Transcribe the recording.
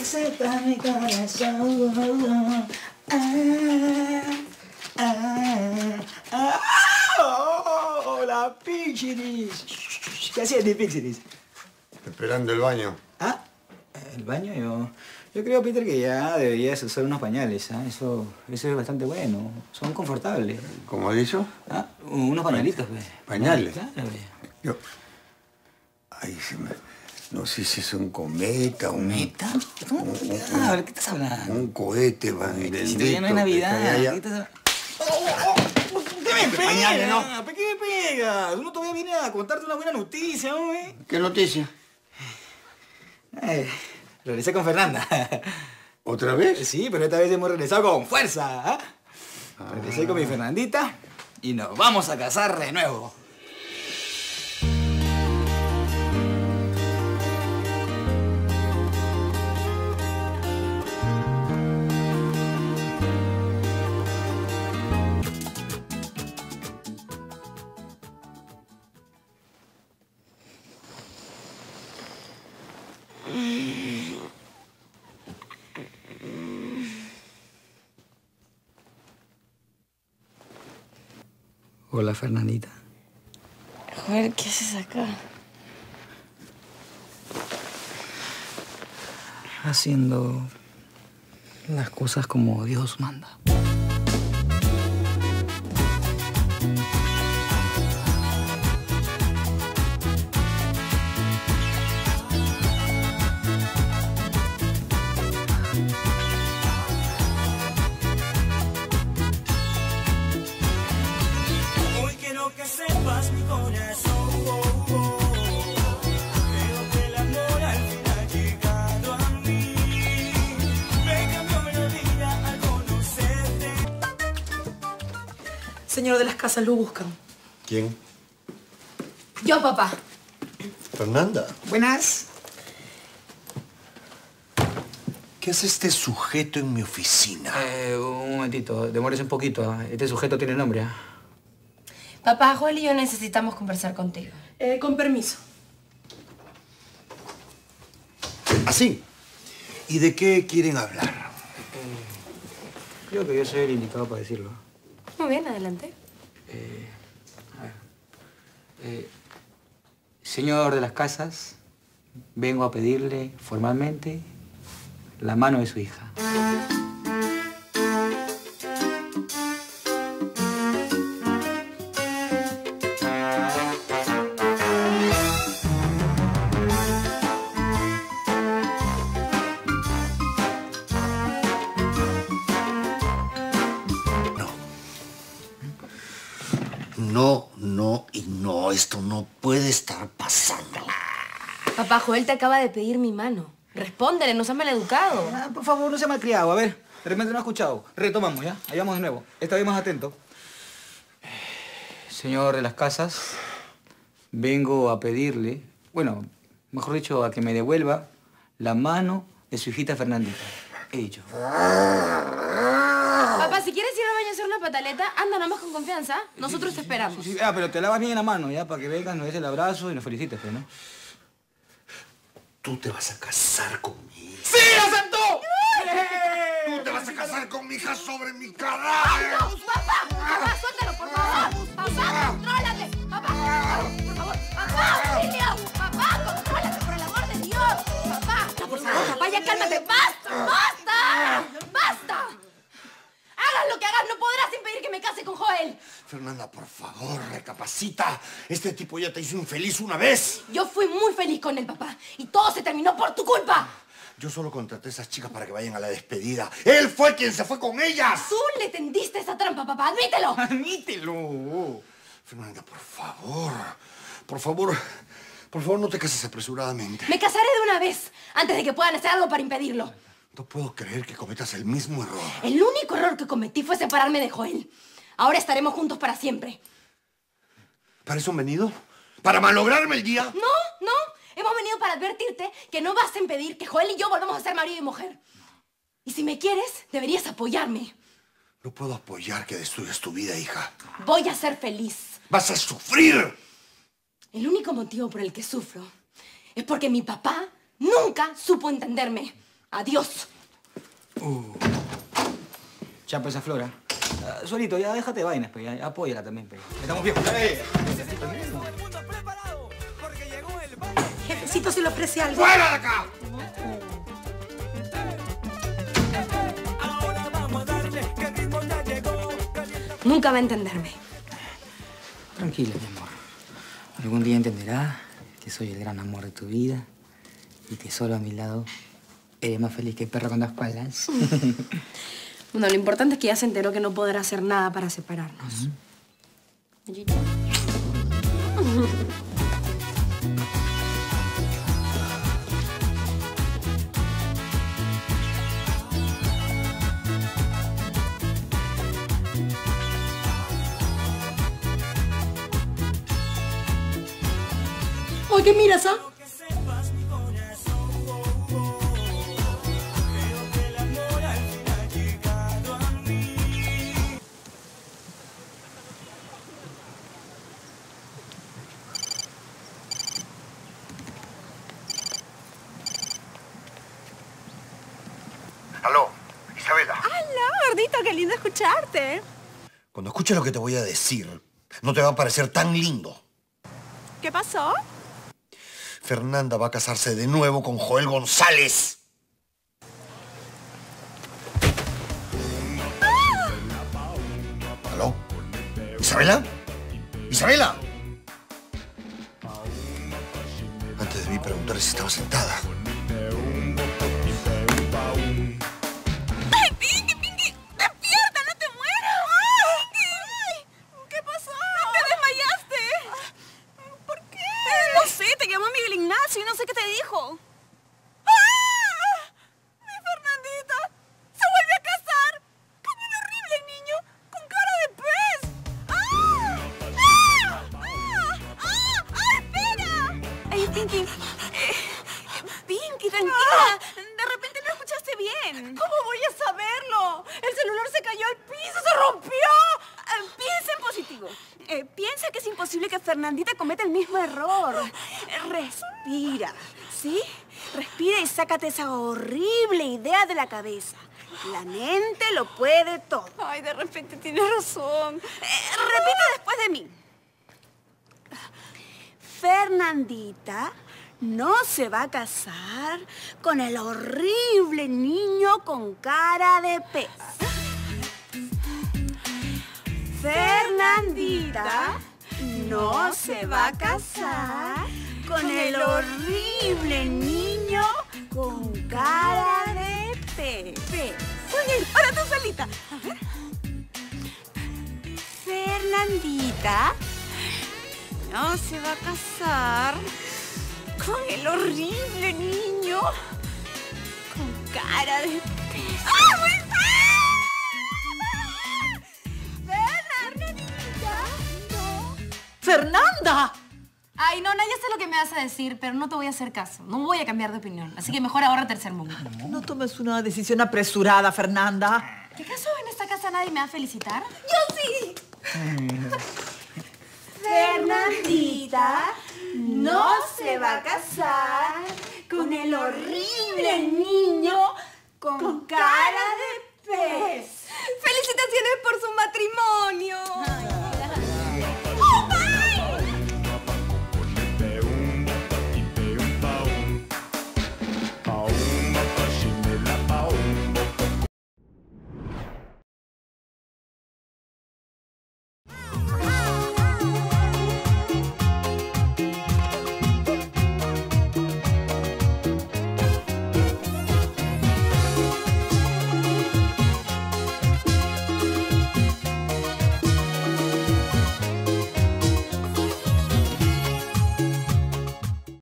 sepas mi corazón. Hola, Pixiris. ¿Qué hacías de Pixiris? Esperando el baño. ¿Ah? ¿El baño? Yo creo, Peter, que ya deberías usar unos pañales, ¿ah? Eso es bastante bueno. Son confortables. ¿Cómo ha dicho? ¿Ah? Unos pañalitos, pues. ¿Pañales? Claro, Yo... Ay, se me... No sé si es un cometa, un... ¿Cometa? ¿Qué estás hablando? Un cohete, van. Si todavía no es Navidad. ¿Qué estás hablando? ¿Qué me pega? Pañales, ¿no? ¿Por qué me pegas? Uno todavía viene a contarte una buena noticia, hombre. ¿Qué noticia? Regresé con Fernanda. ¿Otra vez? Sí, pero esta vez hemos regresado con fuerza. Regresé con mi Fernandita y nos vamos a casar de nuevo. Hola, Fernandita. Joder, ¿qué haces acá? Haciendo las cosas como Dios manda. Que sepas mi corazón, creo que el amor al fin ha llegado a mí. Me cambió la vida al conocerte. Señor de las casas, lo buscan. ¿Quién? Yo, papá. ¿Fernanda? Buenas. ¿Qué hace este sujeto en mi oficina? Un momentito, demórese un poquito. Este sujeto tiene nombre. Papá, Joel y yo necesitamos conversar contigo. Con permiso. ¿Así? ¿Y de qué quieren hablar? Creo que yo soy el indicado para decirlo. Muy bien, adelante. Señor de las casas, vengo a pedirle formalmente la mano de su hija. No, no y no. Esto no puede estar pasando. Papá, Joel te acaba de pedir mi mano. Respóndele, no seas maleducado. Por favor, no sea malcriado. A ver, de repente no ha escuchado. Retomamos, ¿ya? Allá vamos de nuevo. Esta vez más atento. Señor de las casas, vengo a pedirle, bueno, mejor dicho, a que me devuelva la mano de su hijita Fernandita. He dicho. Papá, si quieres ir al baño a hacer una pataleta, anda nomás con confianza. Nosotros te esperamos. Sí, pero te lavas bien la mano, ¿ya? Para que vengas, nos des el abrazo y nos felicites, pues, ¿no? Tú te vas a casar conmigo. ¡Sí, aceptó! Tú te vas a casar con mi hija sobre mi cadáver. ¡Papá! ¡Papá, suéltalo, por favor! ¡Papá, contrólate! ¡Papá! ¡Por favor! ¡Papá, auxilio! ¡Papá, contrólate, por el amor de Dios! ¡Papá! ¡Por favor, papá, ya cálmate! ¡Basta! ¡Basta! ¡Basta! Hagas lo que hagas, no podrás impedir que me case con Joel. Fernanda, por favor, recapacita. Este tipo ya te hizo infeliz una vez. Yo fui muy feliz con él, papá. Y todo se terminó por tu culpa. Yo solo contraté a esas chicas para que vayan a la despedida. Él fue quien se fue con ellas. Tú le tendiste esa trampa, papá. ¡Admítelo! ¡Admítelo! Fernanda, por favor. Por favor. Por favor, no te cases apresuradamente. Me casaré de una vez, antes de que puedan hacer algo para impedirlo. No puedo creer que cometas el mismo error. El único error que cometí fue separarme de Joel. Ahora estaremos juntos para siempre. ¿Para eso han venido? ¿Para malograrme el día? No, no. Hemos venido para advertirte que no vas a impedir que Joel y yo volvamos a ser marido y mujer. Y si me quieres, deberías apoyarme. No puedo apoyar que destruyas tu vida, hija. Voy a ser feliz. ¡Vas a sufrir! El único motivo por el que sufro es porque mi papá nunca supo entenderme. Adiós. Chapa esa Flora. Solito, ya déjate de vainas, pues. Ya, apóyala también, pues. Estamos viejos. Jefecito se le ofrece algo. ¡Fuera de acá! Ahora vamos a darle que el ritmo ya llegó. Nunca va a entenderme. Tranquila, mi amor. Algún día entenderás que soy el gran amor de tu vida y que solo a mi lado eres más feliz que el perro con dos palas. Bueno, lo importante es que ya se enteró que no podrá hacer nada para separarnos. Oye, ¿qué miras, ah? Que sepas mi corazón. Creo que el amor al fin ha llegado a mí. Aló, Isabela. Hola, gordito, qué lindo escucharte. Cuando escuches lo que te voy a decir, no te va a parecer tan lindo. ¿Qué pasó? Fernanda va a casarse de nuevo con Joel González. ¿Aló? ¿Isabela? ¿Isabela? Antes debí preguntarle si estaba sentada. ¡Ay, Pinky! ¡Despierta, no te mueras! ¡Ay! ¿Qué pasó? ¿Te desmayaste? ¿Por qué? No sé, te llamó Miguel Ignacio y no sé qué te dijo. ¡Ah! ¡Mi Fernandita! ¡Se vuelve a casar! ¡Con un horrible niño con cara de pez! ¡Ah! ¡Ah! ¡Ah! ¡Ah! ¡Espera! Ay, Pinky. Pinky, tranquila. De repente no escuchaste bien. ¿Cómo voy a saberlo? El celular se cayó al piso, se rompió. Piensa en positivo. Piensa que es imposible que Fernandita cometa el mismo error. Respira, ¿sí? Respira y sácate esa horrible idea de la cabeza. La mente lo puede todo. Ay, de repente tienes razón. Repite después de mí. Fernandita no se va a casar con el horrible niño con cara de pez. Fernandita no se va a casar con el horrible niño con cara de pez. Muy bien, ahora tú solita. A ver. Fernandita no se va a casar con el horrible niño con cara de pez. ¡Ah, muy bien! ¡Fernandita! ¡No! ¡Fernanda! Ay, no, ya sé lo que me vas a decir, pero no te voy a hacer caso. No voy a cambiar de opinión. Así que mejor ahórrate el sermón. No tomes una decisión apresurada, Fernanda. ¿Qué acaso en esta casa nadie me va a felicitar? ¡Yo sí! Fernandita no se va a casar con el horrible niño